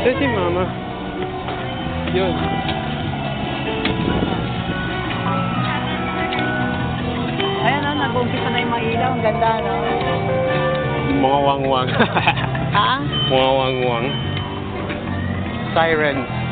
Ito si Mama. Yun. Ayan o, nag-umpisa na yung mga ilaw. Ang ganda, no? Mga wang-wang. Ha? Mga wang-wang. Sirens.